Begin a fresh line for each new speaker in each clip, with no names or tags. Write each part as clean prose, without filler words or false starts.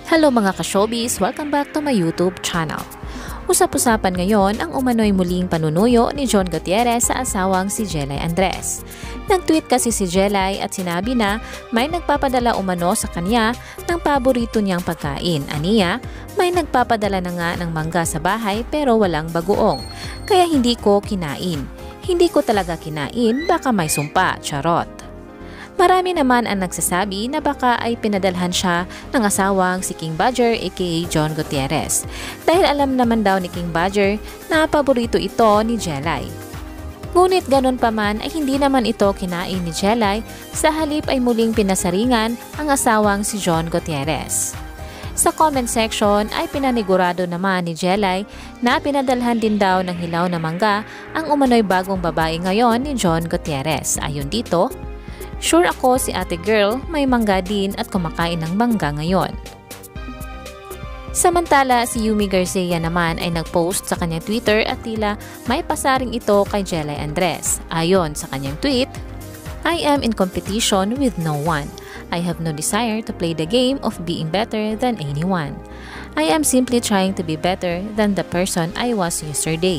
Hello mga ka-showbiz! Welcome back to my YouTube channel. Usap-usapan ngayon ang umano'y muling panunuyo ni John Gutierrez sa asawang si Jelay Andres. Nag-tweet kasi si Jelay at sinabi na may nagpapadala umano sa kanya ng paborito niyang pagkain. Aniya, may nagpapadala na nga ng mangga sa bahay pero walang bagoong. Kaya hindi ko kinain. Hindi ko talaga kinain, baka may sumpa, charot. Marami naman ang nagsasabi na baka ay pinadalhan siya ng asawang si King Badger aka John Gutierrez dahil alam naman daw ni King Badger na paborito ito ni Jelay. Ngunit ganun pa man ay hindi naman ito kinain ni Jelay, sa halip ay muling pinasaringan ang asawang si John Gutierrez. Sa comment section ay pinanigurado naman ni Jelay na pinadalhan din daw ng hilaw na mangga ang umano'y bagong babae ngayon ni John Gutierrez. Ayon dito, "Sure ako si ate girl may mangga din at kumakain ng mangga ngayon." Samantala, si Yumi Garcia naman ay nagpost sa kanyang Twitter at tila may pasaring ito kay Jelay Andres. Ayon sa kanyang tweet, "I am in competition with no one. I have no desire to play the game of being better than anyone. I am simply trying to be better than the person I was yesterday."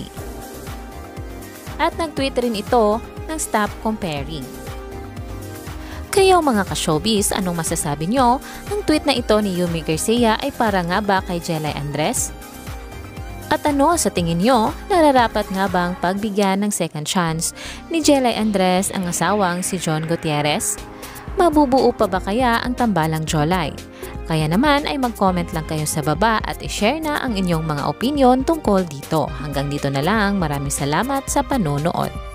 At nag-tweet rin ito ng "Stop comparing." Kayo mga ka-showbiz, anong masasabi nyo? Ang tweet na ito ni Yumi Garcia ay para nga ba kay Jelay Andres? At ano sa tingin nyo, nararapat nga bang pagbigyan ng second chance ni Jelay Andres ang asawang si John Gutierrez? Mabubuo pa ba kaya ang tambalang Jolay? Kaya naman ay mag-comment lang kayo sa baba at i-share na ang inyong mga opinion tungkol dito. Hanggang dito na lang, maraming salamat sa panonood.